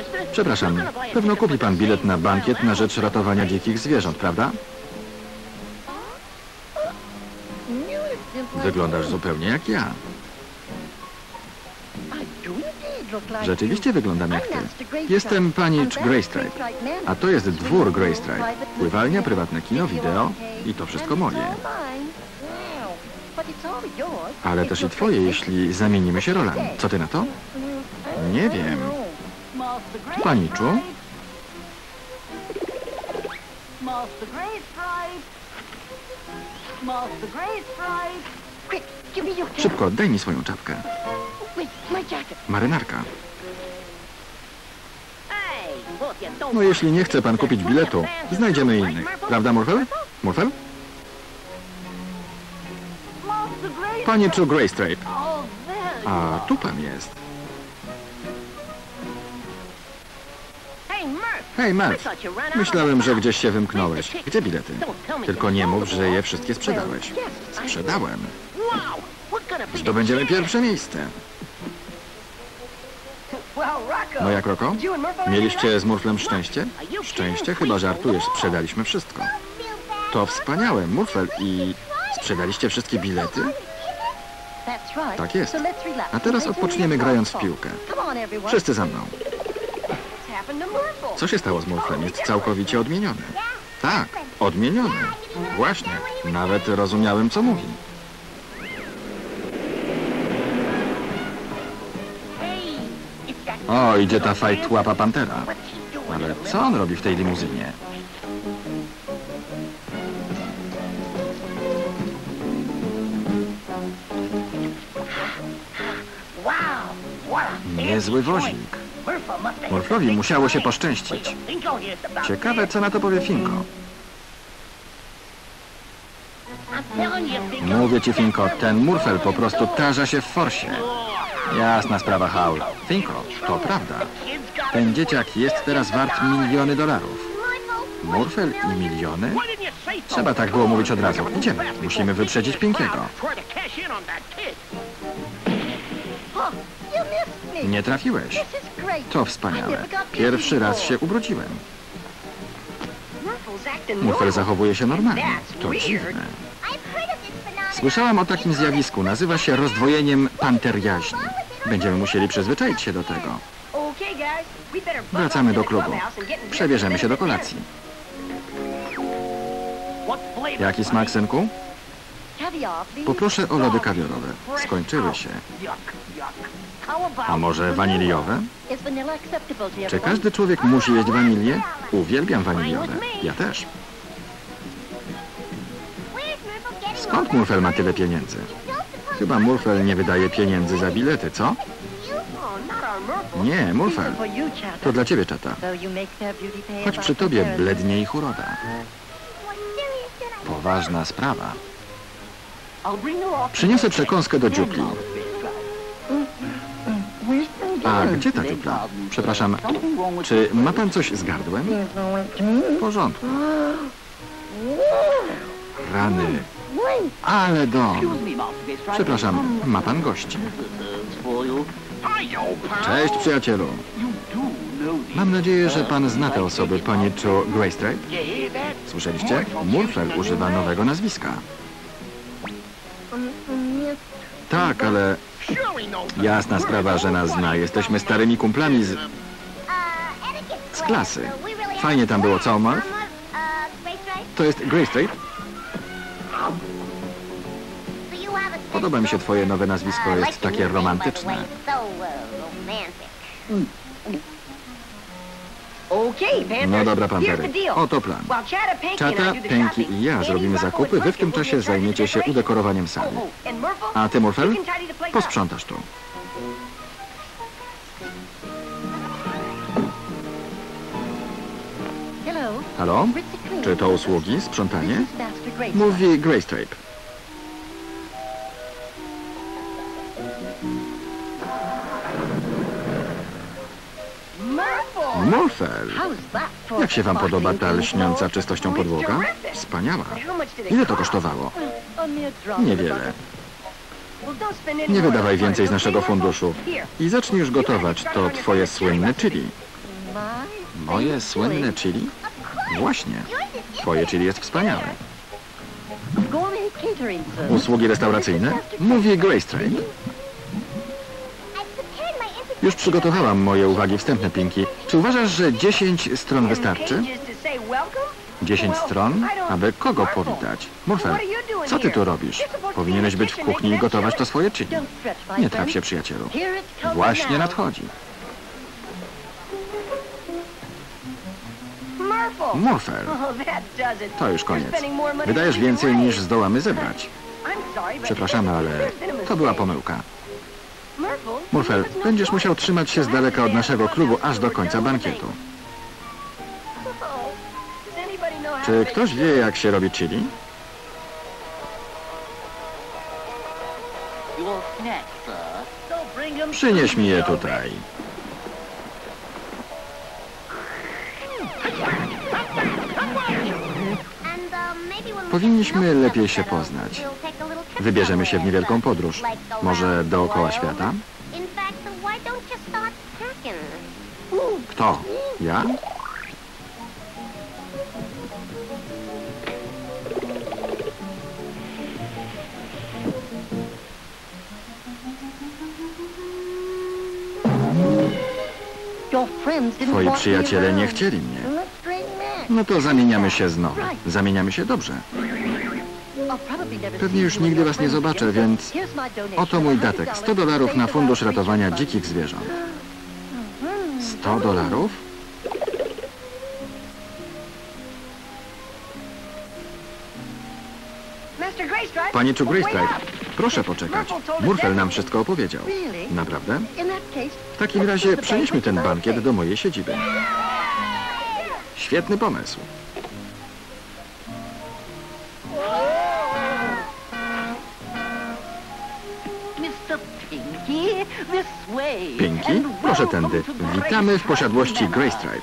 Przepraszam, pewno kupi pan bilet na bankiet na rzecz ratowania dzikich zwierząt, prawda? Wyglądasz zupełnie jak ja. Rzeczywiście wyglądam jak ty. Jestem pani Greystripe, a to jest dwór Greystripe. Pływalnia, prywatne kino, wideo i to wszystko moje. Ale też i twoje, jeśli zamienimy się rolami. Co ty na to? Nie wiem. Paniczu? Szybko, daj mi swoją czapkę. Marynarka. No jeśli nie chce pan kupić biletu, znajdziemy innych. Prawda, Murphy? Murphy? Paniczu Greystripe. A tu pan jest. Hej, Matt. Myślałem, że gdzieś się wymknąłeś. Gdzie bilety? Tylko nie mów, że je wszystkie sprzedałeś. Sprzedałem. Zdobędziemy pierwsze miejsce. No jak, Rocco? Mieliście z Murphlem szczęście? Szczęście? Chyba żartujesz. Sprzedaliśmy wszystko. To wspaniałe, Murphy. I sprzedaliście wszystkie bilety? Tak jest. A teraz odpoczniemy grając w piłkę. Wszyscy za mną. Co się stało z Murphlem? Jest całkowicie odmieniony. Tak, odmieniony. Właśnie. Nawet rozumiałem, co mówi. O, idzie ta fajtłapa pantera. Ale co on robi w tej limuzynie? Niezły wozik. Murphowi musiało się poszczęścić. Ciekawe, co na to powie Finko. Mówię ci, Finko, ten Murphy po prostu tarza się w forsie. Jasna sprawa, Howl. Finko, to prawda. Ten dzieciak jest teraz wart miliony dolarów. Murphy i miliony? Trzeba tak było mówić od razu. Idziemy. Musimy wyprzedzić Pinkiego. Nie trafiłeś. To wspaniałe. Pierwszy raz się ubrudziłem. Murphy zachowuje się normalnie. To dziwne. Słyszałam o takim zjawisku. Nazywa się rozdwojeniem panter jaźni. Będziemy musieli przyzwyczaić się do tego. Wracamy do klubu. Przebierzemy się do kolacji. Jaki smak, synku? Poproszę o lody kawiorowe. Skończyły się. A może waniliowe? Czy każdy człowiek musi jeść wanilię? Uwielbiam waniliowe. Ja też. Skąd Murphy ma tyle pieniędzy? Chyba Murphy nie wydaje pieniędzy za bilety, co? Nie, Murphy. To dla ciebie, czata. Choć przy tobie blednie ich uroda. Poważna sprawa. Przyniosę przekąskę do dziupli. A gdzie ta dziupla? Przepraszam, czy ma pan coś z gardłem? W porządku. Rany. Ale dom. Przepraszam, ma pan gości. Cześć, przyjacielu. Mam nadzieję, że pan zna te osoby, paniczu Greystripe. Słyszeliście? Murphy używa nowego nazwiska. Tak, ale... Jasna sprawa, że nas zna. Jesteśmy starymi kumplami z klasy. Fajnie tam było, co, Marv? To jest Greystripe? Podoba mi się twoje nowe nazwisko, jest takie romantyczne. No dobra, Pantery. Oto plan. Chata, Pinky i ja zrobimy zakupy, wy w tym czasie zajmiecie się udekorowaniem sali. A ty, Murphy, posprzątasz tu. Halo? Czy to usługi, sprzątanie? Mówi Greystripe. Murphy! Jak się wam podoba ta lśniąca czystością podłoga? Wspaniała. Ile to kosztowało? Niewiele. Nie wydawaj więcej z naszego funduszu. I zacznij już gotować to twoje słynne chili. Moje słynne chili? Właśnie. Twoje chili jest wspaniałe. Usługi restauracyjne? Mówi Graystripe. Już przygotowałam moje uwagi wstępne, Pinky. Czy uważasz, że 10 stron wystarczy? 10 stron? Aby kogo powitać? Murphy, co ty tu robisz? Powinieneś być w kuchni i gotować to swoje chili. Nie traf się, przyjacielu. Właśnie nadchodzi. Murphy, to już koniec. Wydajesz więcej niż zdołamy zebrać. Przepraszamy, ale to była pomyłka. Murphy, będziesz musiał trzymać się z daleka od naszego klubu aż do końca bankietu. Czy ktoś wie, jak się robi chili? Przynieś mi je tutaj. Powinniśmy lepiej się poznać. Wybierzemy się w niewielką podróż. Może dookoła świata? Kto? Ja? Twoi przyjaciele nie chcieli mnie. No to zamieniamy się znowu. Zamieniamy się dobrze. Pewnie już nigdy was nie zobaczę, więc oto mój datek. $100 na fundusz ratowania dzikich zwierząt. $100? Panie Graystripe, proszę poczekać. Murphy nam wszystko opowiedział. Naprawdę? W takim razie przenieśmy ten bankiet do mojej siedziby. Świetny pomysł. Pinky, proszę tędy. Witamy w posiadłości Graystripe.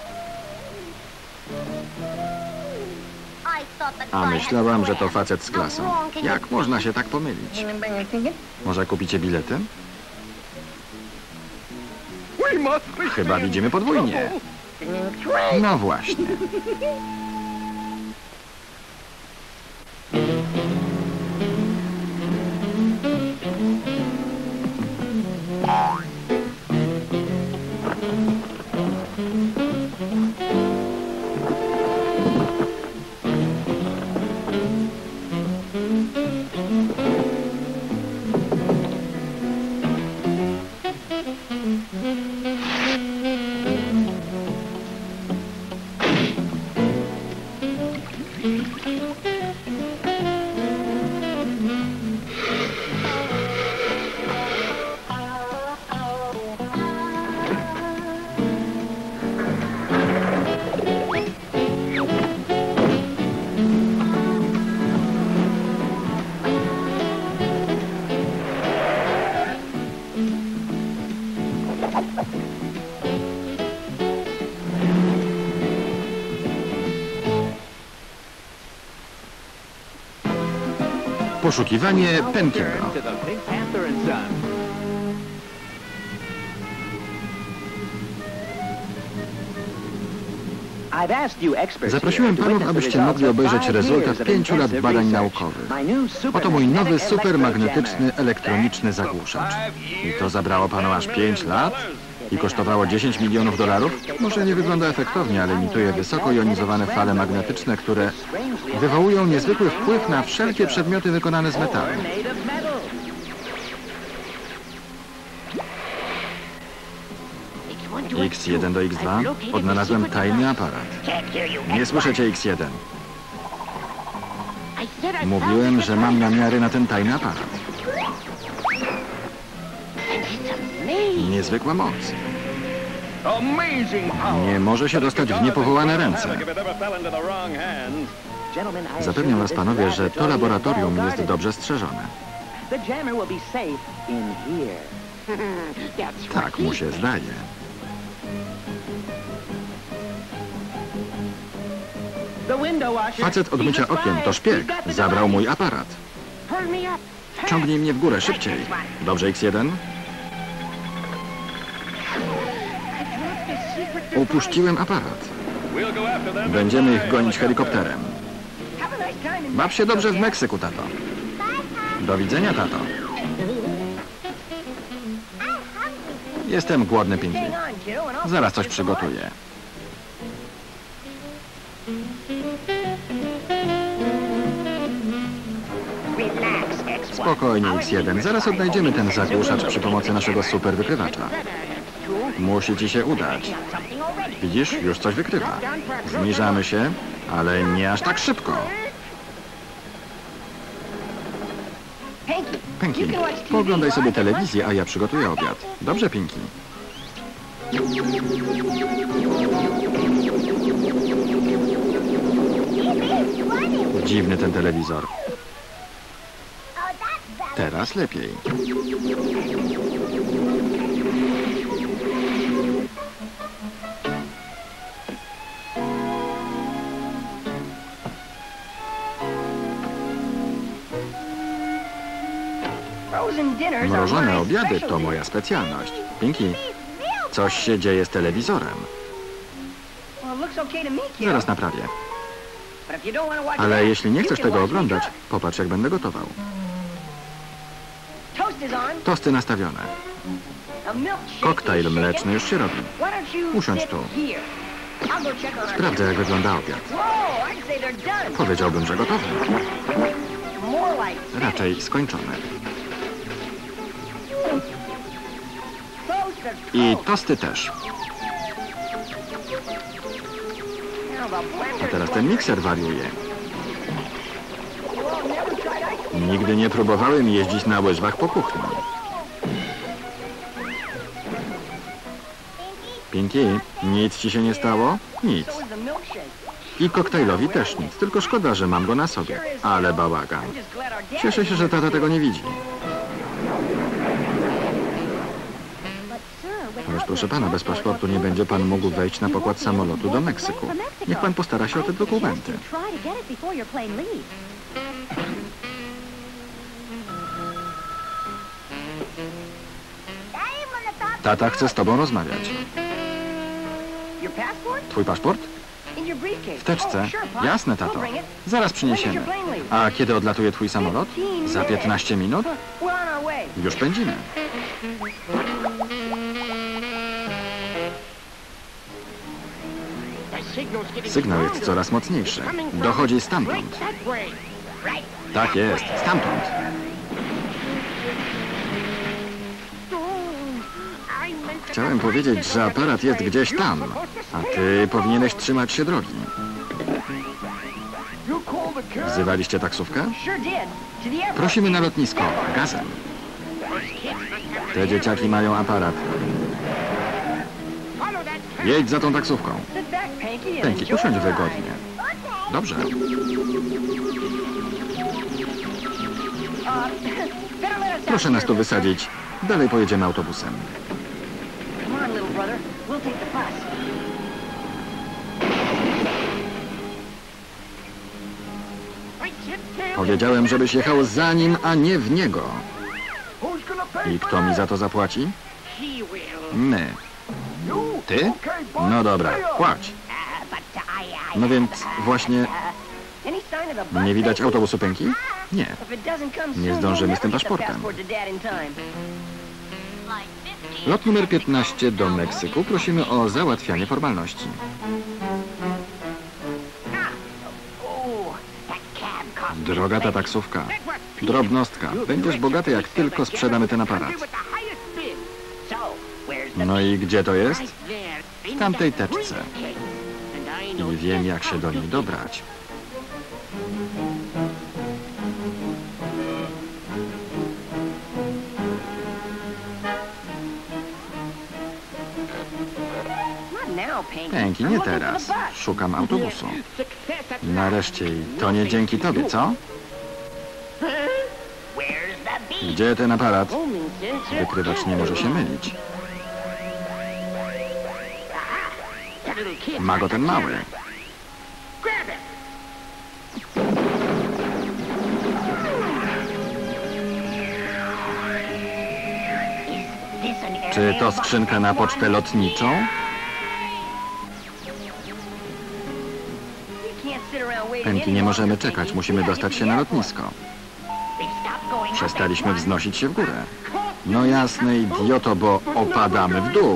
A myślałam, że to facet z klasą. Jak można się tak pomylić? Może kupicie bilety? Chyba widzimy podwójnie. No właśnie. Poszukiwanie Penkiego. Zaprosiłem panów, abyście mogli obejrzeć rezultat 5 lat badań naukowych. Oto mój nowy supermagnetyczny elektroniczny zagłuszacz. I to zabrało panu aż 5 lat? I kosztowało $10 milionów? Może nie wygląda efektownie, ale imituje wysoko jonizowane fale magnetyczne, które wywołują niezwykły wpływ na wszelkie przedmioty wykonane z metalu. X1 do X2? Odnalazłem tajny aparat. Nie słyszę cię, X1. Mówiłem, że mam namiary na ten tajny aparat. Niezwykła moc. Nie może się dostać w niepowołane ręce. Zapewniam was, panowie, że to laboratorium jest dobrze strzeżone. Tak mu się zdaje. Facet od mycia okien to szpieg. Zabrał mój aparat. Ciągnij mnie w górę, szybciej. Dobrze, X1? Upuściłem aparat. Będziemy ich gonić helikopterem. Baw się dobrze w Meksyku, tato. Do widzenia, tato. Jestem głodny, Pinky. Zaraz coś przygotuję. Spokojnie, X1. Zaraz odnajdziemy ten zagłuszacz przy pomocy naszego super wykrywacza. Musi ci się udać. Widzisz? Już coś wykrywa. Zniżamy się, ale nie aż tak szybko. Pinky, pooglądaj sobie telewizję, a ja przygotuję obiad. Dobrze, Pinky? Dziwny ten telewizor. Teraz lepiej. Mrożone obiady to moja specjalność. Pinky, coś się dzieje z telewizorem. Zaraz naprawię. Ale jeśli nie chcesz tego oglądać, popatrz, jak będę gotował. Tosty nastawione. Koktajl mleczny już się robi. Usiądź tu. Sprawdzę, jak wygląda obiad. Powiedziałbym, że gotowy. Raczej skończony. I tosty też. A teraz ten mikser wariuje. Nigdy nie próbowałem jeździć na łyżwach po kuchni. Pinky, nic ci się nie stało? Nic. I koktajlowi też nic, tylko szkoda, że mam go na sobie. Ale bałagan. Cieszę się, że tata tego nie widzi. Ależ proszę pana, bez paszportu nie będzie pan mógł wejść na pokład samolotu do Meksyku. Niech pan postara się o te dokumenty. Tata chce z tobą rozmawiać. Twój paszport? W teczce. Jasne, tato. Zaraz przyniesiemy. A kiedy odlatuje twój samolot? Za 15 minut? Już pędzimy. Sygnał jest coraz mocniejszy. Dochodzi stamtąd. Tak jest, stamtąd. Chciałem powiedzieć, że aparat jest gdzieś tam, a ty powinieneś trzymać się drogi. Wzywaliście taksówkę? Prosimy na lotnisko, gazem. Te dzieciaki mają aparat. Jedź za tą taksówką. Pinky, usiądź wygodnie. Dobrze. Proszę nas tu wysadzić. Dalej pojedziemy autobusem. Powiedziałem, żebyś jechał za nim, a nie w niego. I kto mi za to zapłaci? My. Ty? No dobra, płać. No więc właśnie... Nie widać autobusu, Pinky? Nie. Nie zdążymy z tym paszportem. Lot numer 15 do Meksyku. Prosimy o załatwianie formalności. Droga ta taksówka. Drobnostka. Będziesz bogaty, jak tylko sprzedamy ten aparat. No i gdzie to jest? W tamtej teczce. I wiem, jak się do niej dobrać. Pinky, nie teraz. Szukam autobusu. Nareszcie, to nie dzięki tobie, co? Gdzie ten aparat? Wykrywacz nie może się mylić. Ma go ten mały. Czy to skrzynka na pocztę lotniczą? Penki, nie możemy czekać, musimy dostać się na lotnisko. Przestaliśmy wznosić się w górę. No jasne, idioto, bo opadamy w dół.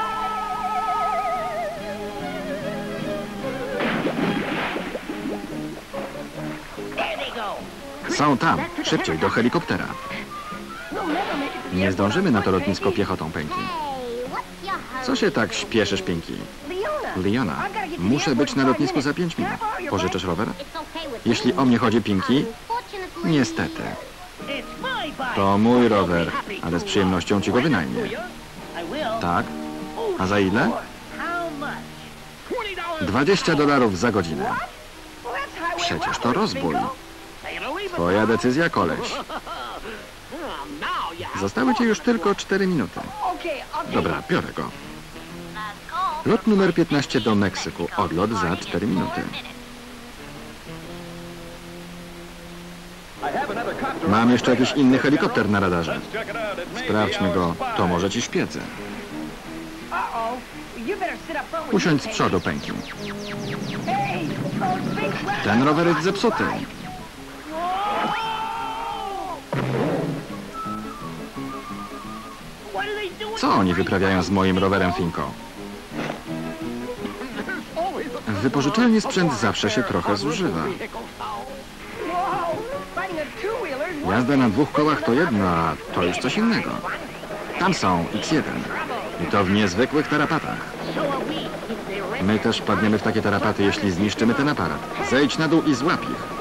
Są tam. Szybciej, do helikoptera. Nie zdążymy na to lotnisko piechotą, Penki. Co się tak śpieszysz, Pinki? Leona, muszę być na lotnisku za 5 minut. Pożyczysz rower? Jeśli o mnie chodzi, Pinki, niestety. To mój rower, ale z przyjemnością ci go wynajmie. Tak? A za ile? $20 za godzinę. Przecież to rozbój. Twoja decyzja, koleś. Zostały ci już tylko 4 minuty. Dobra, biorę go. Lot numer 15 do Meksyku. Odlot za 4 minuty. Mam jeszcze jakiś inny helikopter na radarze. Sprawdźmy go. To może ci szpiedzę. Usiądź z przodu, Penki. Ten rower jest zepsuty. Co oni wyprawiają z moim rowerem, Finko? W wypożyczalni sprzęt zawsze się trochę zużywa. Jazda na 2 kołach to jedno, a to już coś innego. Tam są X1. I to w niezwykłych tarapatach. My też wpadniemy w takie tarapaty, jeśli zniszczymy ten aparat. Zejdź na dół i złap ich.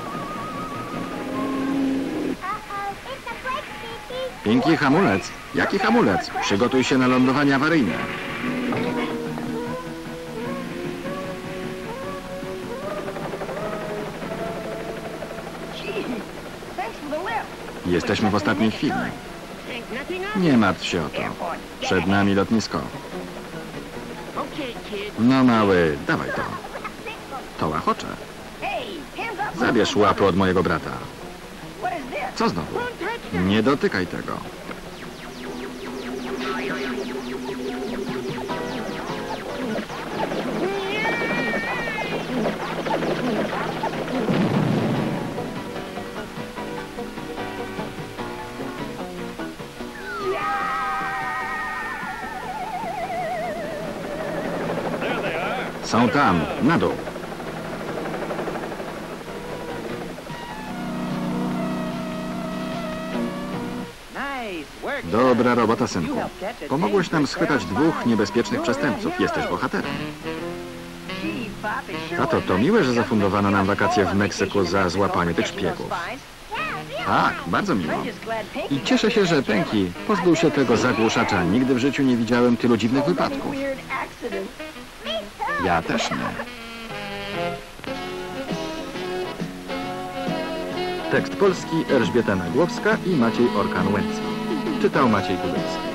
Pinki, hamulec. Jaki hamulec? Przygotuj się na lądowanie awaryjne. Jesteśmy w ostatniej chwili. Nie martw się o to. Przed nami lotnisko. No mały, dawaj to. To łachocze. Zabierz łapy od mojego brata. Co znowu? Nie dotykaj tego. Są tam, na dół. Dobra robota, synku. Pomogłeś nam schwytać 2 niebezpiecznych przestępców. Jesteś bohaterem. Tato, to miłe, że zafundowano nam wakacje w Meksyku za złapanie tych szpiegów. Tak, bardzo miło. I cieszę się, że Penki pozbył się tego zagłuszacza. Nigdy w życiu nie widziałem tylu dziwnych wypadków. Ja też nie. Tekst polski Elżbieta Nagłowska i Maciej Orkan-Łęcki. Czytał Maciej Gudowski.